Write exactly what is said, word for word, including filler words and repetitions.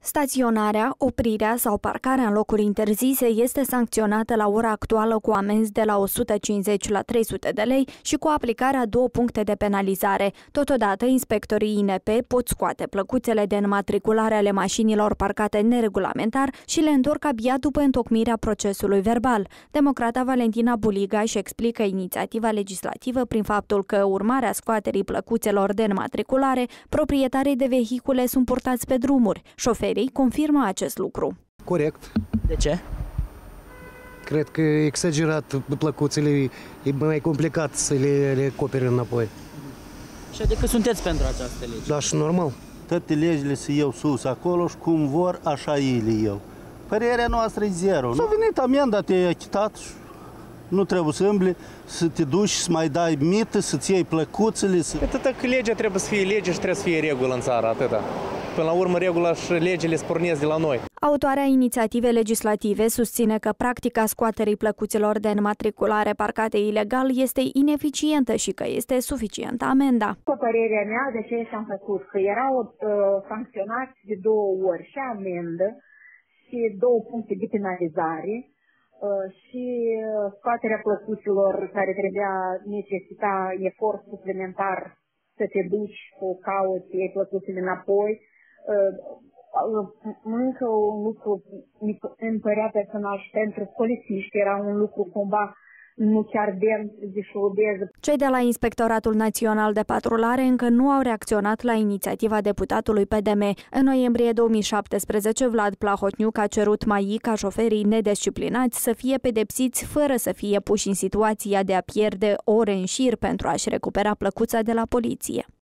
Staționarea, oprirea sau parcarea în locuri interzise este sancționată la ora actuală cu amenzi de la o sută cincizeci la trei sute de lei și cu aplicarea două puncte de penalizare. Totodată, inspectorii I N P pot scoate plăcuțele de înmatriculare ale mașinilor parcate neregulamentar și le întorc abia după întocmirea procesului verbal. Democrata Valentina Buliga își explică inițiativa legislativă prin faptul că, urmarea scoaterii plăcuțelor de înmatriculare, proprietarii de vehicule sunt purtați pe drumuri. Șoferii confirmă acest lucru. Corect. De ce? Cred că e exagerat plăcuțele, e mai complicat să le recopere înapoi. Și adică sunteți pentru această lege? Da, și normal. Toate legile se iau sus acolo și cum vor, așa ei le iau. Părerea noastră e zero. S-a venit amenda, te-ai achitat și nu trebuie să îmbli, să te duci, să mai dai mită, să-ți iei plăcuțele. Să... Atâta că legea trebuie să fie lege și trebuie să fie regulă în țară, atâta. Până la urmă, regula și legile spornesc de la noi. Autoarea inițiativei legislative susține că practica scoaterii plăcuțelor de înmatriculare parcate ilegal este ineficientă și că este suficientă amenda. După părerea mea, de ce și-am făcut? Că erau uh, sancționați de două ori și amendă și două puncte de penalizare uh, și scoaterea plăcuților care trebuia necesita efort suplimentar să te duci cu cauți, iei plăcuțile înapoi. Încă un lucru îmi părea personal și pentru polițiști era un lucru cumva nu chiar de șurubeză. Cei de la Inspectoratul Național de Patrulare încă nu au reacționat la inițiativa deputatului P D M. În noiembrie două mii șaptesprezece, Vlad Plahotniuc a cerut mai ca șoferii nedisciplinați să fie pedepsiți fără să fie puși în situația de a pierde ore în șir pentru a-și recupera plăcuța de la poliție.